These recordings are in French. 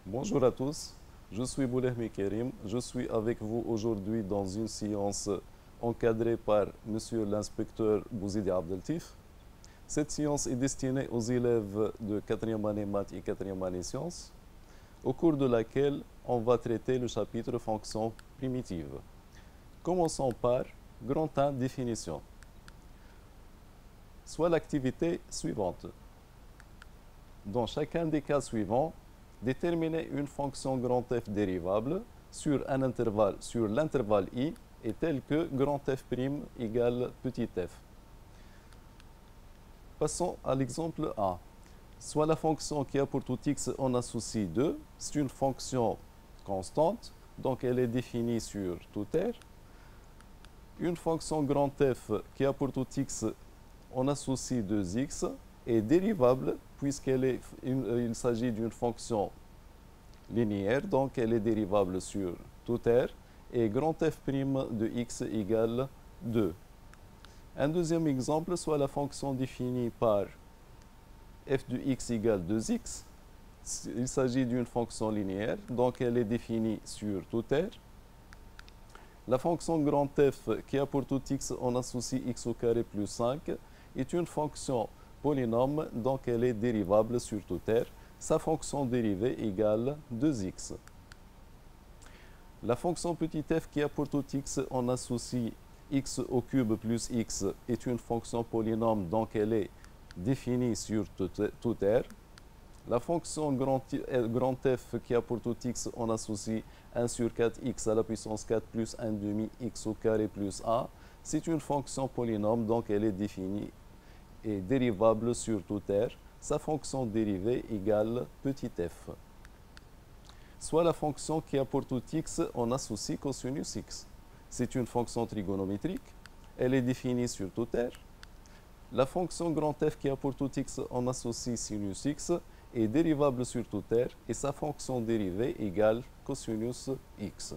Bonjour à tous, je suis Boulehmi Kerim. Je suis avec vous aujourd'hui dans une séance encadrée par Monsieur l'inspecteur Bouzidi Abdeltif. Cette séance est destinée aux élèves de 4e année maths et 4e année sciences, au cours de laquelle on va traiter le chapitre fonctions primitives. Commençons par grand 1, définition. Soit l'activité suivante. Dans chacun des cas suivants, déterminer une fonction grand F dérivable sur l'intervalle I est telle que grand F' égale petit f. Passons à l'exemple A. Soit la fonction qui a pour tout x on associe 2, c'est une fonction constante, donc elle est définie sur tout R. Une fonction grand F qui a pour tout x on associe 2x est dérivable puisqu'il s'agit d'une fonction linéaire, donc elle est dérivable sur tout R, et grand F' de x égale 2. Un deuxième exemple, soit la fonction définie par f de x égale 2x. Il s'agit d'une fonction linéaire, donc elle est définie sur tout R. La fonction grand F qui a pour tout x on associe x au carré plus 5 est une fonction polynôme, donc elle est dérivable sur tout R. Sa fonction dérivée égale 2x. La fonction petit f qui a pour tout x on associe x au cube plus x est une fonction polynôme, donc elle est définie sur tout R. La fonction grand F qui a pour tout x on associe 1 sur 4x à la puissance 4 plus 1 demi x au carré plus a. C'est une fonction polynôme, donc elle est définie et dérivable sur tout R. Sa fonction dérivée égale petit f. Soit la fonction qui a pour tout x on associe cosinus x. C'est une fonction trigonométrique. Elle est définie sur tout R. La fonction grand F qui a pour tout x on associe sinus x est dérivable sur tout R et sa fonction dérivée égale cosinus x.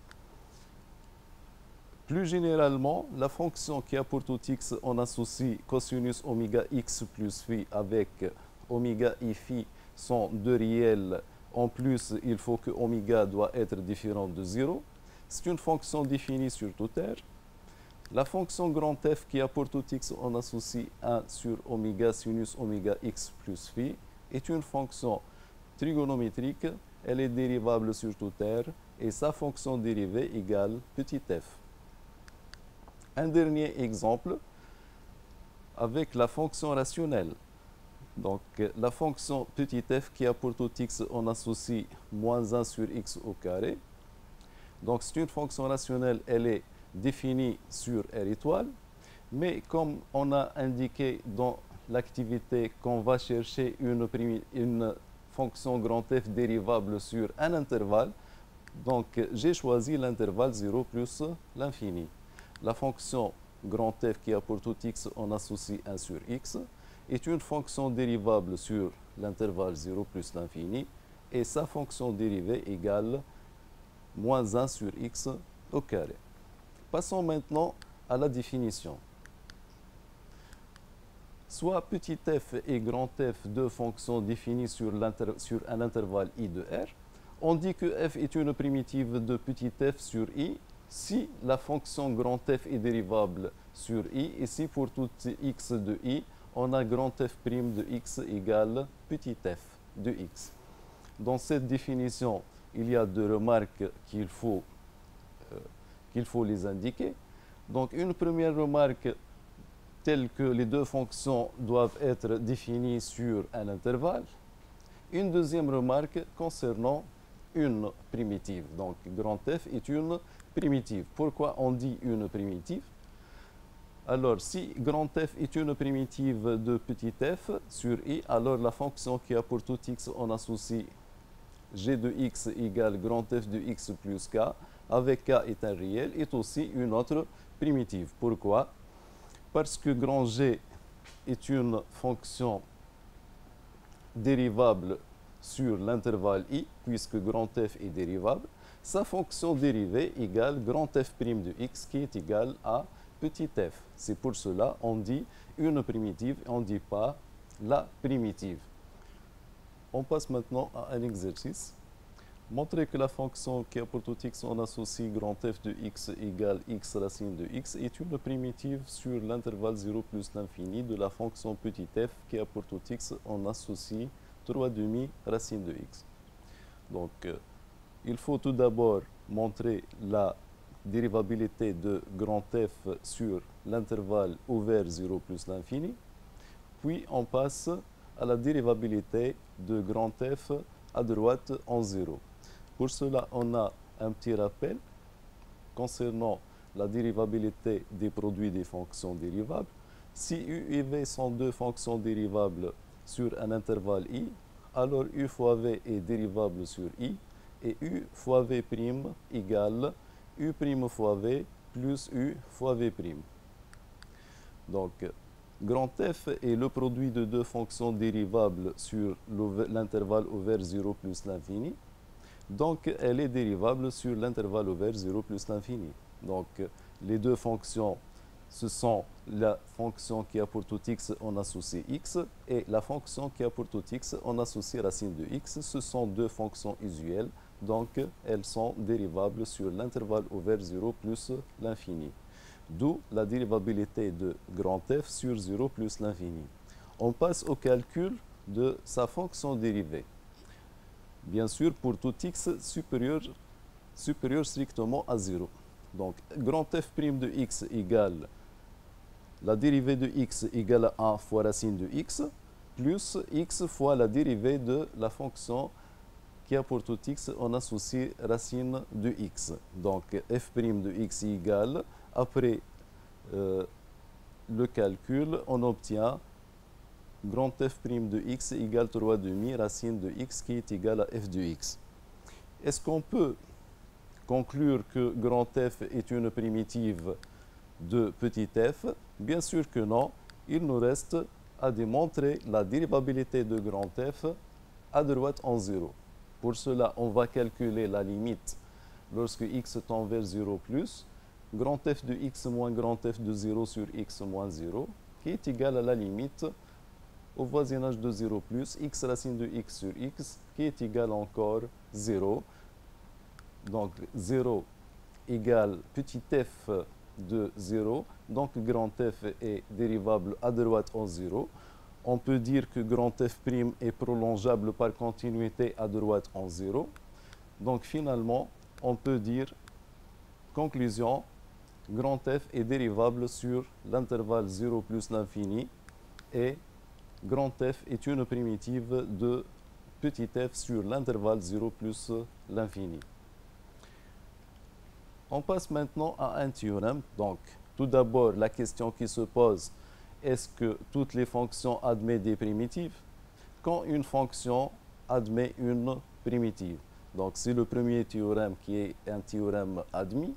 Plus généralement, la fonction qui a pour tout x on associe cosinus oméga x plus phi avec oméga et phi sont deux réels. En plus, il faut que oméga doit être différent de 0. C'est une fonction définie sur tout R. La fonction grand F qui a pour tout x on associe 1 sur oméga sinus oméga x plus phi est une fonction trigonométrique. Elle est dérivable sur tout R et sa fonction dérivée égale petit f. Un dernier exemple avec la fonction rationnelle. Donc la fonction petit f qui a pour tout x on associe moins 1 sur x au carré. Donc c'est une fonction rationnelle, elle est définie sur R étoile, mais comme on a indiqué dans l'activité qu'on va chercher une fonction grand F dérivable sur un intervalle, donc j'ai choisi l'intervalle 0 plus l'infini. La fonction grand F qui a pour tout x on associe 1 sur x est une fonction dérivable sur l'intervalle 0 plus l'infini et sa fonction dérivée égale moins 1 sur x au carré. Passons maintenant à la définition. Soit petit f et grand F, deux fonctions définies sur un intervalle I de R. On dit que f est une primitive de petit f sur I si la fonction grand F est dérivable sur I et si pour tout x de I, on a grand F' de x égale petit f de x. Dans cette définition, il y a deux remarques qu'il faut les indiquer. Donc une première remarque telle que les deux fonctions doivent être définies sur un intervalle. Une deuxième remarque concernant une primitive. Donc grand F est une primitive. Pourquoi on dit une primitive? Alors si grand F est une primitive de petit f sur I, alors la fonction qui a pour tout x on associe g de x égale grand F de x plus k, avec k est un réel, est aussi une autre primitive. Pourquoi? Parce que grand G est une fonction dérivable sur l'intervalle I, puisque grand F est dérivable. Sa fonction dérivée égale grand F' de x qui est égal à petit f. C'est pour cela qu'on dit une primitive et on ne dit pas la primitive. On passe maintenant à un exercice. Montrer que la fonction qui a pour tout x, on associe grand f de x égale x racine de x est une primitive sur l'intervalle 0 plus l'infini de la fonction petit f qui a pour tout x, on associe 3 demi racine de x. Donc, il faut tout d'abord montrer la dérivabilité de grand f sur l'intervalle ouvert 0 plus l'infini. Puis, on passe à la dérivabilité de grand f à droite en 0. Pour cela, on a un petit rappel concernant la dérivabilité des produits des fonctions dérivables. Si u et v sont deux fonctions dérivables sur un intervalle i, alors u fois v est dérivable sur i, et u fois v' égale u' fois v plus u fois v'. Donc, grand f est le produit de deux fonctions dérivables sur l'intervalle ouvert 0 plus l'infini. Donc, elle est dérivable sur l'intervalle ouvert 0 plus l'infini. Donc, les deux fonctions, ce sont la fonction qui a pour tout x, on associe x, et la fonction qui a pour tout x, on associe racine de x. Ce sont deux fonctions usuelles, donc elles sont dérivables sur l'intervalle ouvert 0 plus l'infini. D'où la dérivabilité de grand f sur 0 plus l'infini. On passe au calcul de sa fonction dérivée. Bien sûr, pour tout x supérieur strictement à 0. Donc, grand f' de x égale la dérivée de x égale à 1 fois racine de x, plus x fois la dérivée de la fonction qui a pour tout x, on associe racine de x. Donc, f' de x égale, après le calcul, on obtient grand f' de x égale 3 demi racine de x qui est égale à f de x. Est-ce qu'on peut conclure que grand f est une primitive de petit f? Bien sûr que non. Il nous reste à démontrer la dérivabilité de grand f à droite en 0. Pour cela, on va calculer la limite lorsque x tend vers 0 plus grand f de x moins grand f de 0 sur x moins 0 qui est égal à la limite au voisinage de 0 plus x racine de x sur x qui est égal encore 0. Donc 0 égale petit f de 0. Donc grand f est dérivable à droite en 0. On peut dire que grand f' est prolongeable par continuité à droite en 0. Donc finalement, on peut dire, conclusion, grand f est dérivable sur l'intervalle 0 plus l'infini et grand f est une primitive de petit f sur l'intervalle 0 plus l'infini. On passe maintenant à un théorème. Donc, tout d'abord, la question qui se pose, est-ce que toutes les fonctions admettent des primitives? Quand une fonction admet une primitive. Donc, c'est le premier théorème qui est un théorème admis.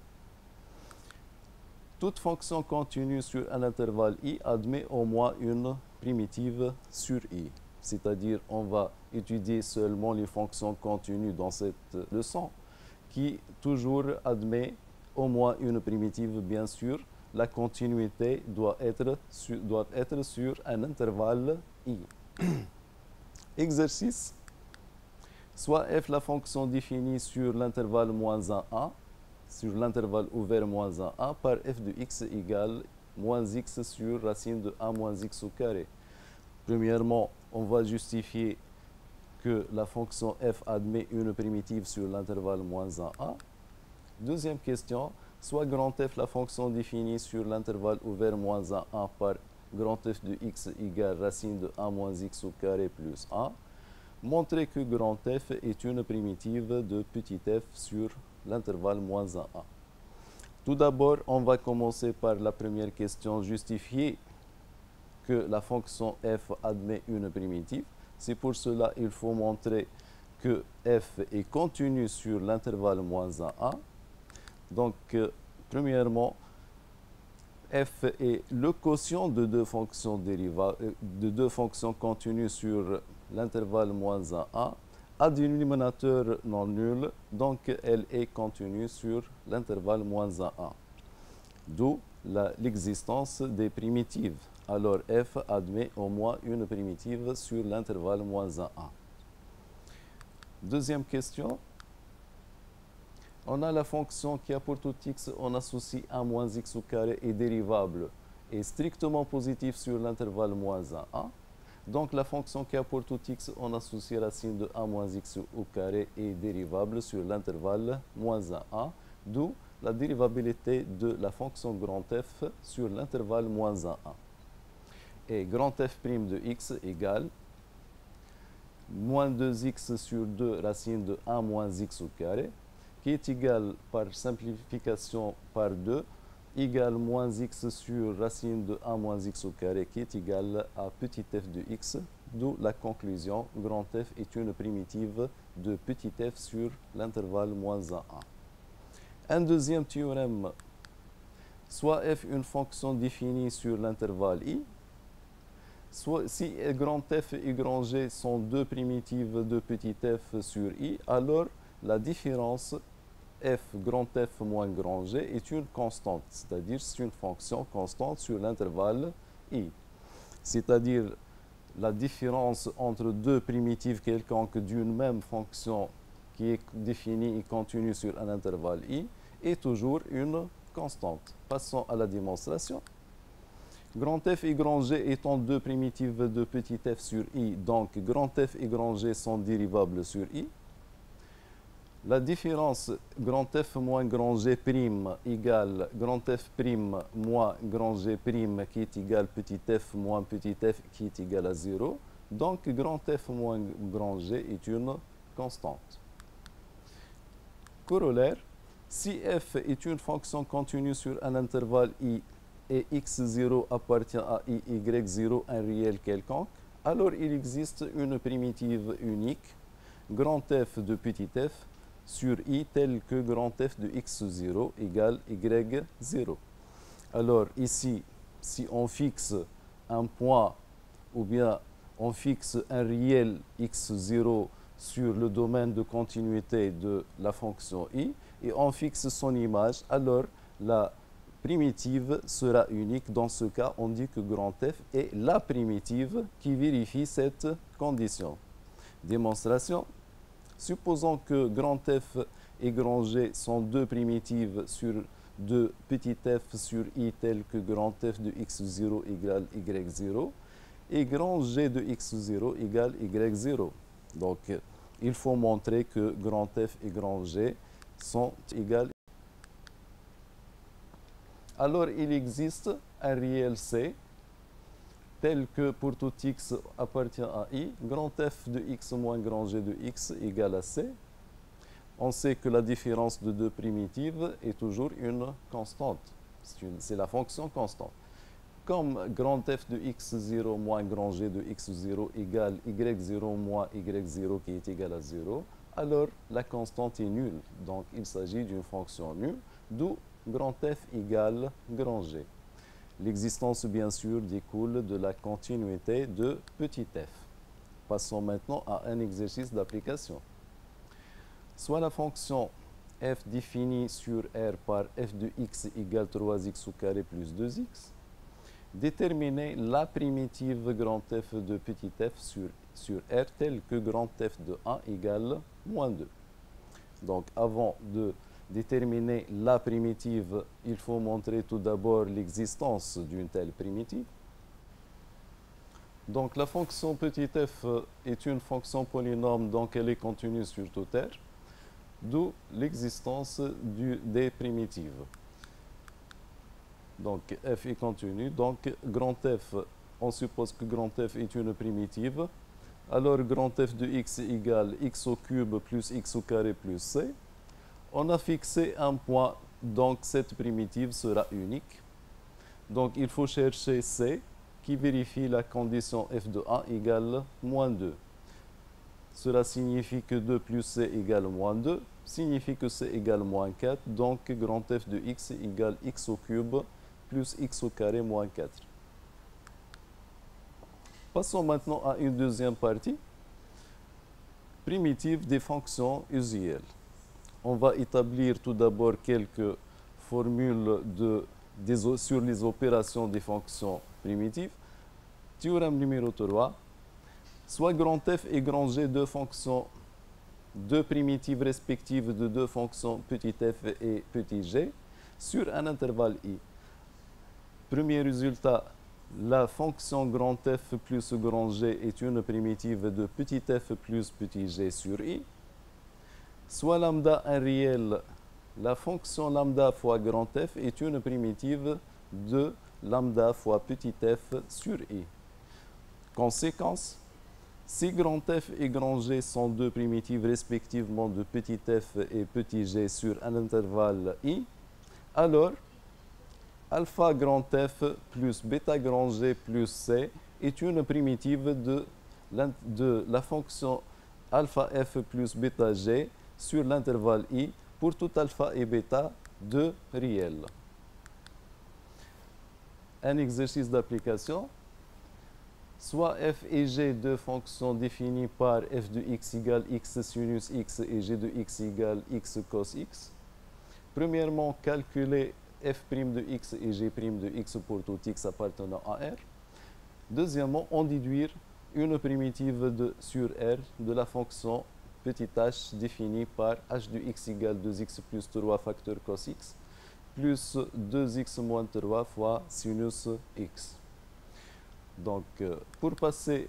Toute fonction continue sur un intervalle i admet au moins une primitive sur i. C'est-à-dire, on va étudier seulement les fonctions continues dans cette leçon qui toujours admet au moins une primitive, bien sûr. La continuité doit être sur un intervalle i. Exercice. Soit f la fonction définie sur l'intervalle moins 1, 1, sur l'intervalle ouvert moins 1, 1, par f de x égale moins x sur racine de 1 moins x au carré. Premièrement, on va justifier que la fonction f admet une primitive sur l'intervalle moins 1, 1. Deuxième question, soit grand f la fonction définie sur l'intervalle ouvert moins 1, 1 par grand f de x égale racine de 1 moins x au carré plus 1. Montrer que grand f est une primitive de petit f sur l'intervalle moins 1, 1. Tout d'abord, on va commencer par la première question, justifier que la fonction f admet une primitive. C'est pour cela qu'il faut montrer que f est continu sur l'intervalle moins 1, 1. Donc, premièrement, f est le quotient de deux fonctions continues sur l'intervalle moins 1, 1, a dénominateur non nul, donc elle est continue sur l'intervalle moins 1, 1. D'où l'existence des primitives. Alors f admet au moins une primitive sur l'intervalle moins 1, 1. Deuxième question, On a la fonction qui a pour tout x, on associe 1 moins x au carré est dérivable et strictement positif sur l'intervalle moins 1, 1. Donc la fonction qui a pour tout x, on associe racine de 1 moins x au carré est dérivable sur l'intervalle moins 1, 1. D'où la dérivabilité de la fonction grand f sur l'intervalle moins 1, 1. Et grand f' de x égale moins 2x sur 2 racine de 1 moins x au carré, qui est égal par simplification par 2, égale moins x sur racine de 1 moins x au carré, qui est égal à petit f de x, d'où la conclusion, grand f est une primitive de petit f sur l'intervalle moins 1, 1. Un deuxième théorème, soit f une fonction définie sur l'intervalle i, soit si grand f et grand g sont deux primitives de petit f sur i, alors la différence f grand f moins grand g est une constante, c'est-à-dire c'est une fonction constante sur l'intervalle i. C'est-à-dire la différence entre deux primitives quelconques d'une même fonction qui est définie et contenue sur un intervalle i est toujours une constante. Passons à la démonstration. Grand f et grand g étant deux primitives de petit f sur i, donc grand f et grand g sont dérivables sur i. La différence grand f moins grand g prime égale grand f prime moins grand g prime qui est égal petit f moins petit f qui est égal à 0. Donc grand f moins grand g est une constante. Corollaire, si f est une fonction continue sur un intervalle i et x0 appartient à i, y0 un réel quelconque, alors il existe une primitive unique, grand f de petit f, sur i tel que grand f de x0 égale y0. Alors ici, si on fixe un point ou bien on fixe un réel x0 sur le domaine de continuité de la fonction i et on fixe son image, alors la primitive sera unique. Dans ce cas, on dit que grand f est la primitive qui vérifie cette condition. Démonstration. Supposons que grand f et grand g sont deux primitives sur de petit f sur i tel que grand f de x0 égale y0 et grand g de x0 égale y0. Donc, il faut montrer que grand f et grand g sont égales. Alors, il existe un réel c tel que pour tout x appartient à i, grand f de x moins grand g de x égale à c. On sait que la différence de deux primitives est toujours une constante. C'est la fonction constante. Comme grand f de x0 moins grand g de x0 égale y0 moins y0 qui est égal à 0, alors la constante est nulle. Donc il s'agit d'une fonction nulle, d'où grand f égale grand g. L'existence, bien sûr, découle de la continuité de petit f. Passons maintenant à un exercice d'application. Soit la fonction f définie sur R par f de x égale 3x au carré plus 2x. Déterminer la primitive grand f de petit f sur R telle que grand f de 1 égale moins 2. Donc, avant de déterminer la primitive, il faut montrer tout d'abord l'existence d'une telle primitive. Donc la fonction petit f est une fonction polynôme, donc elle est contenue sur tout R, d'où l'existence des primitives. Donc f est continu, donc grand f, on suppose que grand f est une primitive. Alors grand f de x égale x au cube plus x au carré plus c. On a fixé un point, donc cette primitive sera unique. Donc il faut chercher c qui vérifie la condition f de 1 égale moins 2. Cela signifie que 2 plus c égale moins 2, signifie que c égale moins 4, donc grand f de x égale x au cube plus x au carré moins 4. Passons maintenant à une deuxième partie, primitive des fonctions usuelles. On va établir tout d'abord quelques formules sur les opérations des fonctions primitives. Théorème numéro 3. Soit grand f et grand g deux fonctions deux primitives respectives de deux fonctions petit f et petit g sur un intervalle i. Premier résultat, la fonction grand F plus grand G est une primitive de petit f plus petit g sur i. Soit lambda un réel, la fonction lambda fois grand F est une primitive de lambda fois petit f sur i. Conséquence, si grand F et grand G sont deux primitives respectivement de petit f et petit g sur un intervalle i, alors alpha grand F plus bêta grand G plus C est une primitive de la fonction alpha F plus bêta G sur l'intervalle I pour tout alpha et bêta de réel. Un exercice d'application. Soit f et g, deux fonctions définies par f de x égale x sinus x et g de x égale x cos x. Premièrement, calculer f' de x et g' de x pour tout x appartenant à R. Deuxièmement, en déduire une primitive sur R de la fonction petit h définie par h de x égale 2x plus 3 facteur cos x plus 2x moins 3 fois sinus x. Donc, pour passer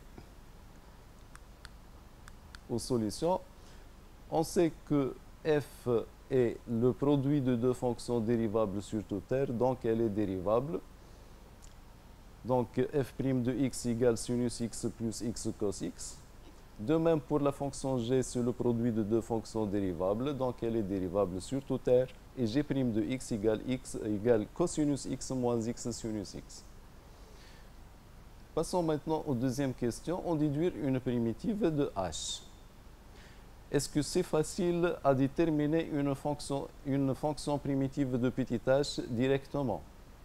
aux solutions, on sait que f est le produit de deux fonctions dérivables sur toute R, donc elle est dérivable. Donc, f' de x égale sinus x plus x cos x. De même pour la fonction g, c'est le produit de deux fonctions dérivables, donc elle est dérivable sur toute R. Et g' de x égale cosinus x moins x sinus x. Passons maintenant aux deuxième question, on déduire une primitive de h. Est-ce que c'est facile à déterminer une fonction primitive de petit h directement?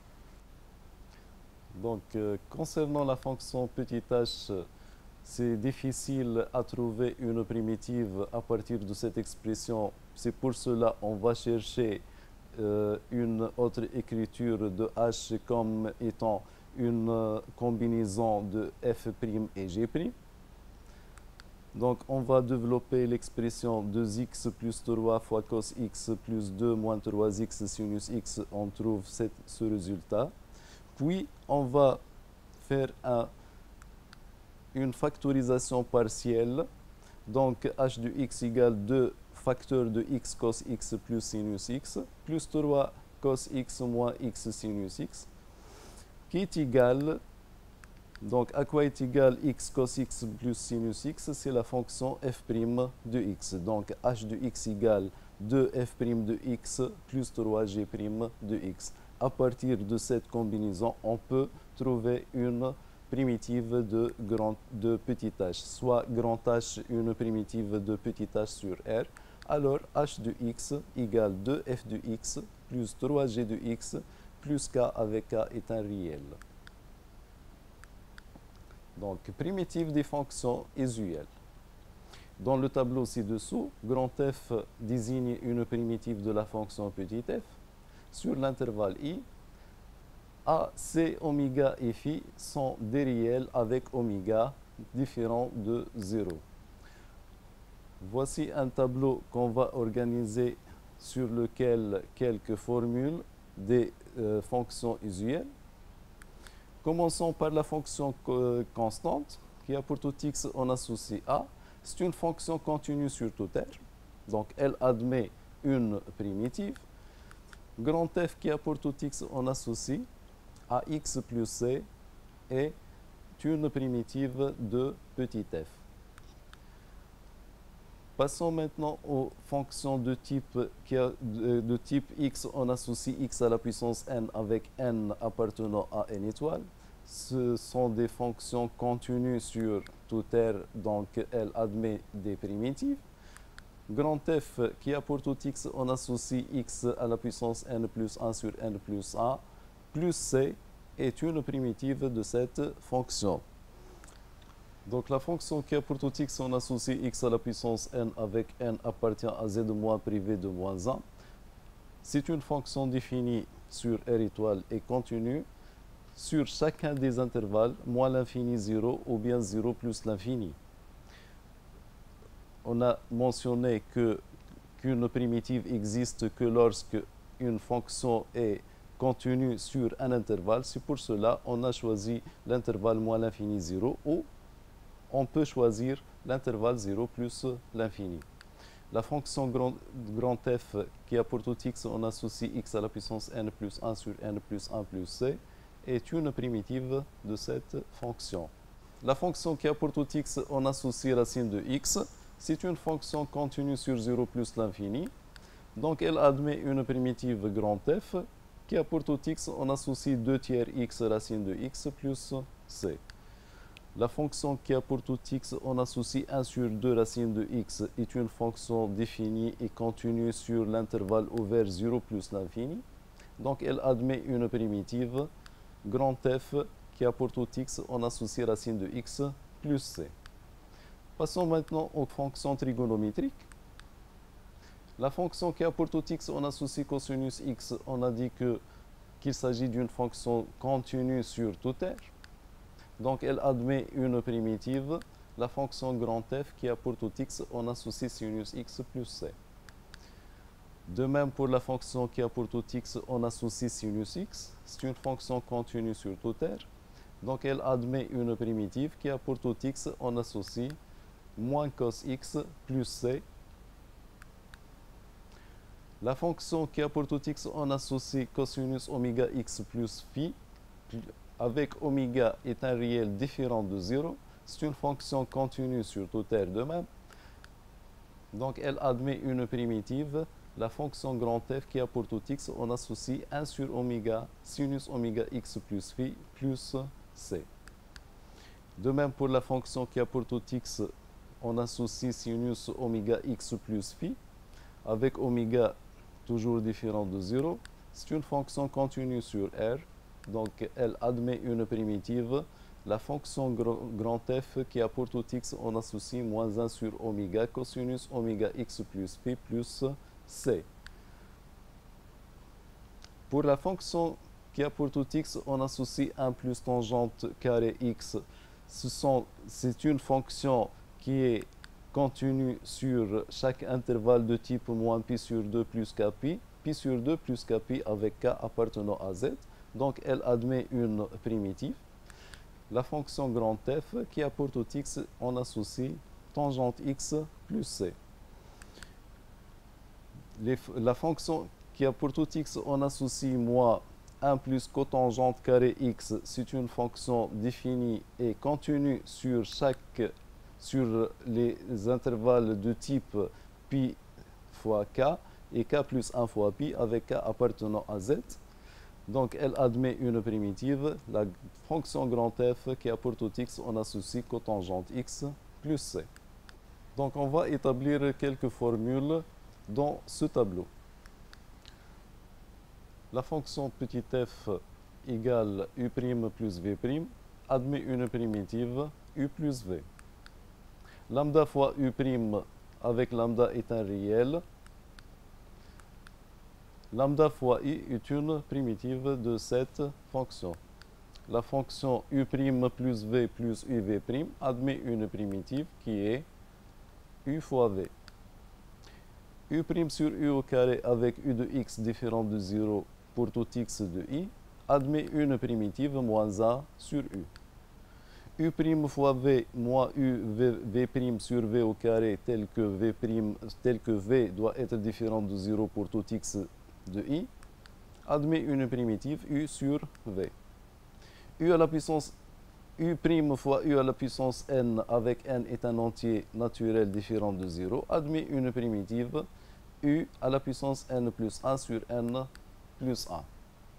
Donc, concernant la fonction petit h, c'est difficile à trouver une primitive à partir de cette expression. C'est pour cela qu'on va chercher une autre écriture de h comme étant une combinaison de f' et g'. Donc, on va développer l'expression 2x plus 3 fois cos x plus 2 moins 3x sinus x. On trouve ce résultat. Puis, on va faire une factorisation partielle. Donc, h de x égale 2 facteur de x cos x plus sinus x plus 3 cos x moins x sinus x qui est égal, donc à quoi est égal x cos x plus sinus x? C'est la fonction f' de x. Donc h de x égale 2f' de x plus 3g' de x. À partir de cette combinaison, on peut trouver une primitive de petit h, soit grand H, une primitive de petit h sur R. Alors h de x égale 2f de x plus 3g de x plus k avec k est un réel. Donc, primitive des fonctions usuelles. Dans le tableau ci-dessous, grand F désigne une primitive de la fonction petit f. Sur l'intervalle i, A, C, oméga et phi sont des réels avec oméga différents de 0. Voici un tableau qu'on va organiser sur lequel quelques formules des fonctions usuelles. Commençons par la fonction constante qui a pour tout x on associe a. C'est une fonction continue sur tout R, donc elle admet une primitive. Grand F qui a pour tout x on associe ax plus c est une primitive de petit f. Passons maintenant aux fonctions de type x, on associe x à la puissance n avec n appartenant à n étoile. Ce sont des fonctions continues sur tout R, donc elles admettent des primitives. Grand F qui a pour tout x, on associe x à la puissance n plus 1 sur n plus 1 plus c est une primitive de cette fonction. Donc la fonction qui a pour tout x, on associe x à la puissance n avec n appartient à z moins privé de moins 1. C'est une fonction définie sur R étoile et continue sur chacun des intervalles, moins l'infini 0 ou bien 0 plus l'infini. on a mentionné qu'une primitive existe que lorsque une fonction est contenue sur un intervalle. C'est pour cela qu'on a choisi l'intervalle moins l'infini 0, ou on peut choisir l'intervalle 0 plus l'infini. La fonction grand f qui a pour tout x, on associe x à la puissance n plus 1 sur n plus 1 plus c, est une primitive de cette fonction. La fonction qui a pour tout x, on associe racine de x. C'est une fonction continue sur 0 plus l'infini. Donc elle admet une primitive grand f qui a pour tout x, on associe 2 tiers x racine de x plus c. La fonction qui a pour tout x, on associe 1 sur 2 racine de x, est une fonction définie et continue sur l'intervalle ouvert 0 plus l'infini. Donc elle admet une primitive grand f qui a pour tout x, on associe racine de x plus c. Passons maintenant aux fonctions trigonométriques. La fonction qui a pour tout x, on associe cosinus x, on a dit qu'il s'agit d'une fonction continue sur tout r. Donc elle admet une primitive, la fonction grand f qui a pour tout x, on associe sinus x plus c. De même pour la fonction qui a pour tout x, on associe sinus x, c'est une fonction continue sur tout r. Donc elle admet une primitive qui a pour tout x, on associe moins cos x plus c. La fonction qui a pour tout x, on associe cosinus oméga x plus phi, avec oméga est un réel différent de 0. C'est une fonction continue sur tout r de même. Donc elle admet une primitive, la fonction grand f qui a pour tout x, on associe 1 sur oméga sinus oméga x plus phi plus c. De même pour la fonction qui a pour tout x, on associe sinus oméga x plus phi, avec oméga toujours différent de 0. C'est une fonction continue sur R, donc elle admet une primitive. La fonction grand f qui a pour tout x, on associe moins 1 sur oméga cosinus oméga x plus phi plus c. Pour la fonction qui a pour tout x, on associe 1 plus tangente carré x. C'est une fonction qui est continue sur chaque intervalle de type moins pi sur 2 plus kpi, pi sur 2 plus kpi avec k appartenant à z. Donc elle admet une primitive. La fonction grand f qui a pour tout x, on associe tangente x plus c. La fonction qui a pour tout x, on associe moins 1 plus cotangente carré x. C'est une fonction définie et continue sur les intervalles de type pi fois k et k plus 1 fois pi avec k appartenant à z. Donc elle admet une primitive, la fonction grand f qui a pour tout x, on associe cotangente x plus c. Donc on va établir quelques formules dans ce tableau. La fonction petit f égale u' plus v' admet une primitive u plus v. Lambda fois u' avec lambda est un réel. Lambda fois i est une primitive de cette fonction. La fonction u' plus v plus uv' admet une primitive qui est u fois v. U' sur u au carré avec u de x différent de 0 pour tout x de i admet une primitive moins 1 sur u. U' fois v moins u v' sur v au carré tel que v doit être différent de 0 pour tout x de i admet une primitive u sur v. U à la puissance u' fois u à la puissance n avec n est un entier naturel différent de 0 admet une primitive u à la puissance n plus 1 sur n plus 1.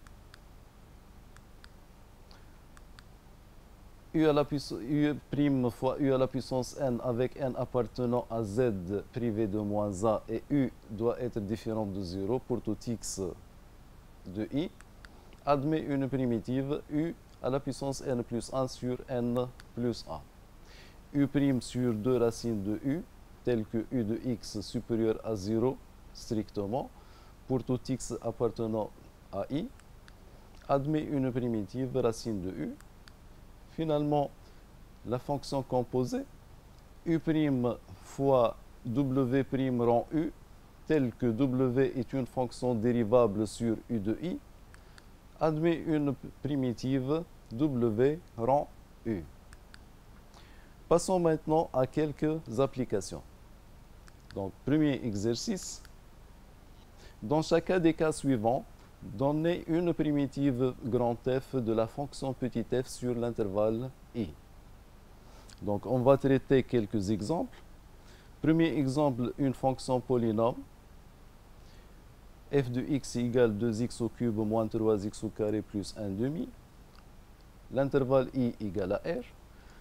U' fois u à la puissance n avec n appartenant à z privé de moins 1 et u doit être différent de 0 pour tout x de i admet une primitive u à la puissance n plus 1 sur n plus 1. U' sur 2 racines de u tel que u de x supérieur à 0 strictement pour tout x appartenant à i admet une primitive racine de u. Finalement, la fonction composée u' fois W' rang U, tel que W est une fonction dérivable sur U de I, admet une primitive W rang U. Passons maintenant à quelques applications. Donc, premier exercice. Dans chacun des cas suivants, donnez une primitive grand F de la fonction petit f sur l'intervalle I. Donc, on va traiter quelques exemples. Premier exemple, une fonction polynôme. F de x égale 2x au cube moins 3x au carré plus 1 demi. L'intervalle I égale à R.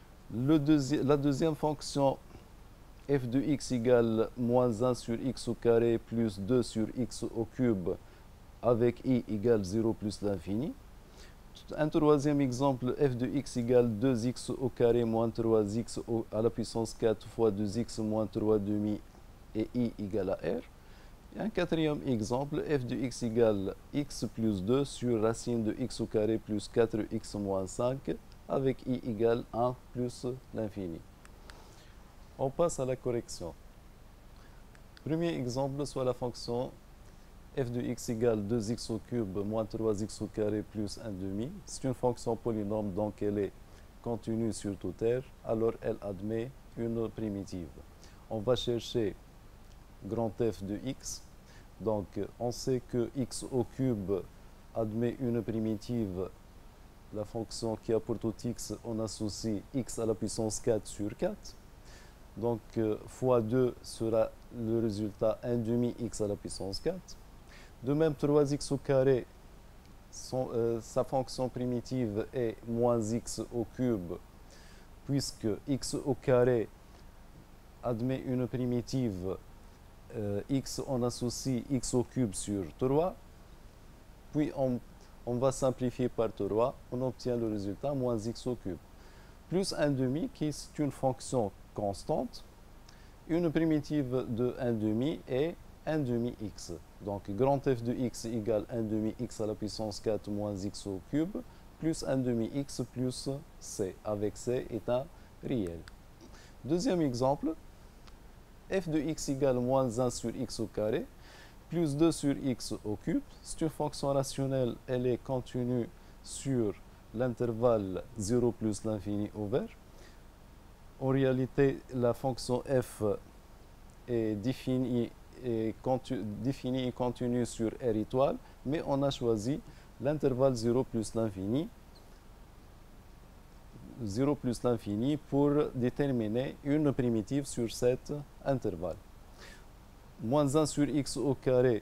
La deuxième fonction, f de x égale moins 1 sur x au carré plus 2 sur x au cube avec I égale 0 plus l'infini. Un troisième exemple, f de x égale 2x au carré moins 3x à la puissance 4 fois 2x moins 3 demi et I égale à R. Et un quatrième exemple, f de x égale x plus 2 sur racine de x au carré plus 4x moins 5 avec I égale 1 plus l'infini. On passe à la correction. Premier exemple, soit la fonction f de x égale 2x au cube moins 3x au carré plus 1 demi. C'est une fonction polynôme, donc elle est continue sur toute R, alors elle admet une primitive. On va chercher grand F de x. Donc on sait que x au cube admet une primitive. La fonction qui a pour tout x, on associe x à la puissance 4 sur 4. Donc fois 2 sera le résultat 1 demi x à la puissance 4. De même, 3x au carré, sa fonction primitive est moins x au cube, puisque x au carré admet une primitive x, on associe x au cube sur 3, puis on va simplifier par 3, on obtient le résultat moins x au cube, plus 1 demi, qui est une fonction constante, une primitive de 1 demi est 1 demi x. Donc, grand f de x égale 1 demi x à la puissance 4 moins x au cube, plus 1 demi x plus c, avec c est un réel. Deuxième exemple, f de x égale moins 1 sur x au carré, plus 2 sur x au cube. C'est une fonction rationnelle, elle est continue sur l'intervalle 0 plus l'infini ouvert. En réalité, la fonction f est définie et continue sur R étoile, mais on a choisi l'intervalle 0 plus l'infini pour déterminer une primitive sur cet intervalle. Moins 1 sur x au carré,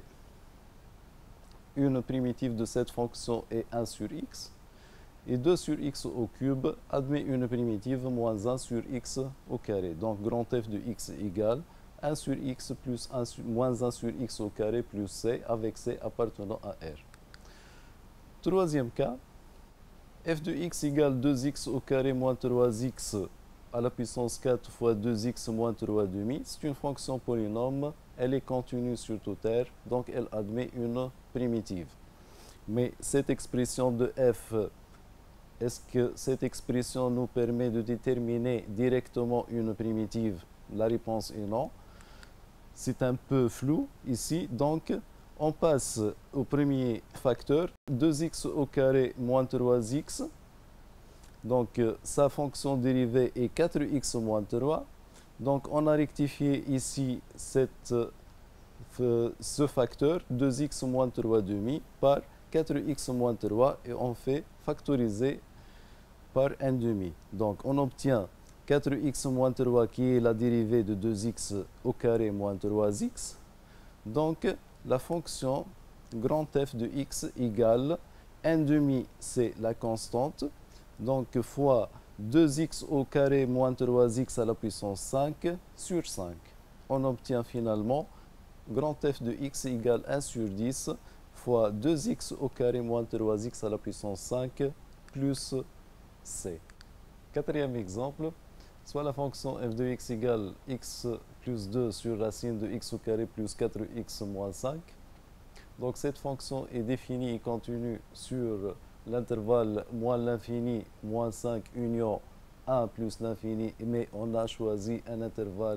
une primitive de cette fonction est 1 sur x. Et 2 sur x au cube admet une primitive moins 1 sur x au carré. Donc grand f de x égale 1 sur x plus moins 1 sur x au carré plus c, avec c appartenant à R. Troisième cas, f de x égale 2x au carré moins 3x à la puissance 4 fois 2x moins 3 demi. C'est une fonction polynôme, elle est continue sur toute R, donc elle admet une primitive. Mais cette expression de f, est-ce que cette expression nous permet de déterminer directement une primitive? La réponse est non. C'est un peu flou ici, donc on passe au premier facteur, 2x au carré moins 3x. Donc sa fonction dérivée est 4x moins 3. Donc on a rectifié ici ce facteur, 2x moins 3 demi, par 4x moins 3 et on fait factoriser par 1 demi. Donc on obtient 4x moins 3 qui est la dérivée de 2x au carré moins 3x. Donc la fonction grand f de x égale 1 demi, c'est la constante, donc fois 2x au carré moins 3x à la puissance 5 sur 5. On obtient finalement grand f de x égale 1 sur 10 fois 2x au carré moins 3x à la puissance 5 plus c. Quatrième exemple, soit la fonction f de x égale x plus 2 sur racine de x au carré plus 4x moins 5. Donc cette fonction est définie et continue sur l'intervalle moins l'infini, moins 5 union 1 plus l'infini, mais on a choisi un intervalle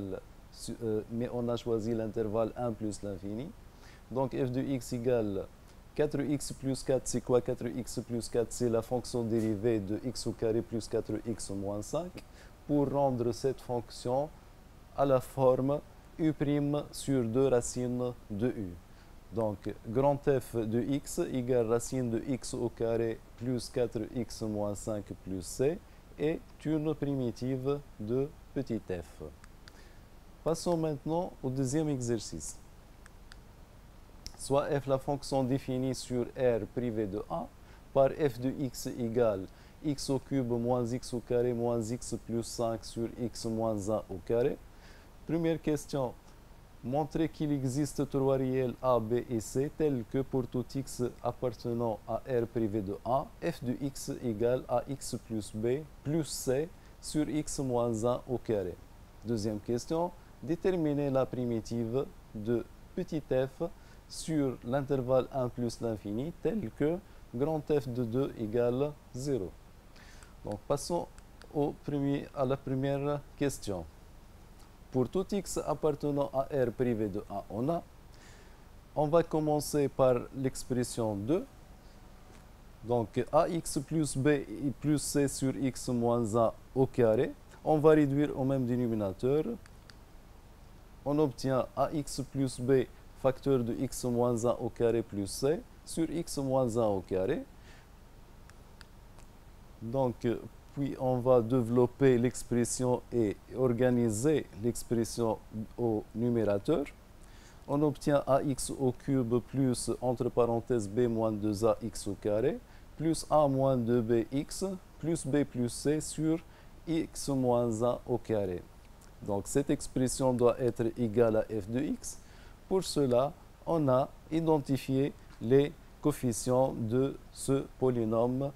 mais on a choisi l'intervalle 1 plus l'infini. Donc f de x égale 4x plus 4, c'est quoi 4x plus 4? C'est la fonction dérivée de x au carré plus 4x moins 5 pour rendre cette fonction à la forme u' sur 2 racines de u. Donc, grand f de x égale racine de x au carré plus 4x moins 5 plus c est une primitive de petit f. Passons maintenant au deuxième exercice. Soit f la fonction définie sur R privé de A par f de x égale x au cube moins x au carré moins x plus 5 sur x moins 1 au carré. Première question. Montrer qu'il existe trois réels A, B et C tels que pour tout x appartenant à R privé de A, f de x égale ax plus b plus c sur x moins 1 au carré. Deuxième question. Déterminer la primitive de petit f sur l'intervalle 1 plus l'infini tel que grand f de 2 égale 0. Donc passons à la première question. Pour tout x appartenant à R privé de A en A, on va commencer par l'expression 2. Donc ax plus b plus c sur x moins a au carré. On va réduire au même dénominateur. On obtient ax plus b facteur de x moins 1 au carré plus c sur x moins 1 au carré. Donc, puis on va développer l'expression et organiser l'expression au numérateur. On obtient ax au cube plus, entre parenthèses, b moins 2ax au carré, plus a moins 2bx, plus b plus c sur x moins 1 au carré. Donc cette expression doit être égale à f de x. Pour cela, on a identifié les coefficients de ce polynôme.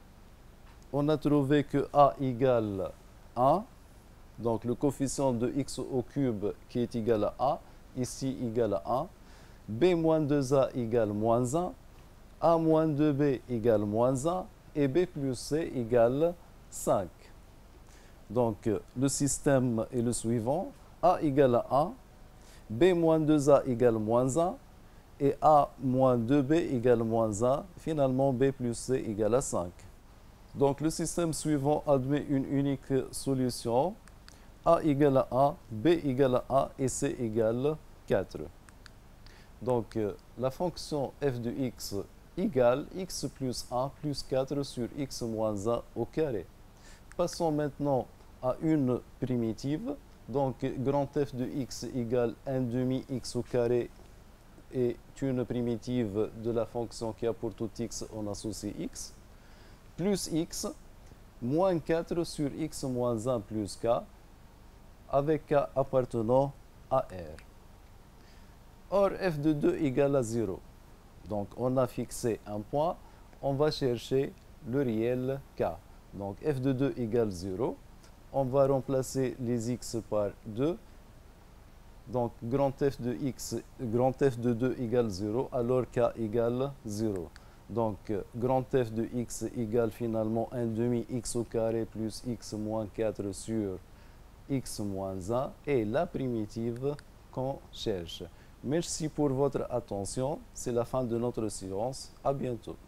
On a trouvé que a égale 1, donc le coefficient de x au cube qui est égal à a, ici égal à 1, b moins 2a égale moins 1, a moins 2b égale moins 1, et b plus c égale 5. Donc le système est le suivant, a égale à 1, b moins 2a égale moins 1, et a moins 2b égale moins 1, finalement b plus c égale à 5. Donc le système suivant admet une unique solution, a égale à 1, b égale à 1 et c égale 4. Donc la fonction f de x égale x plus 1 plus 4 sur x moins 1 au carré. Passons maintenant à une primitive. Donc grand f de x égale 1 demi x au carré est une primitive de la fonction qui a pour tout x on associe x. Plus x, moins 4 sur x moins 1 plus k, avec k appartenant à R. Or, f de 2 égale à 0. Donc, on a fixé un point, on va chercher le réel k. Donc, f de 2 égale 0. On va remplacer les x par 2. Donc, grand f de 2 égale 0, alors k égale 0. Donc, grand f de x égale finalement 1 demi x au carré plus x moins 4 sur x moins 1 est la primitive qu'on cherche. Merci pour votre attention. C'est la fin de notre séance. À bientôt.